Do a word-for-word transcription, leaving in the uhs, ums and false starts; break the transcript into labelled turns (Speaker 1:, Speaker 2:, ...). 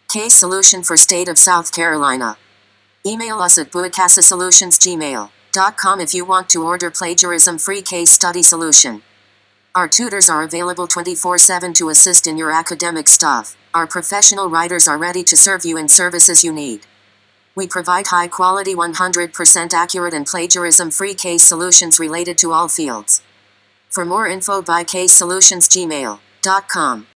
Speaker 1: Case solution for state of South Carolina. Email us at buicasasolutions gmail dot com if you want to order plagiarism free case study solution. Our tutors are available twenty-four seven to assist in your academic stuff. Our professional writers are ready to serve you in services you need. We provide high quality, one hundred percent accurate and plagiarism free case solutions related to all fields. For more info, buy case solutions gmail dot com.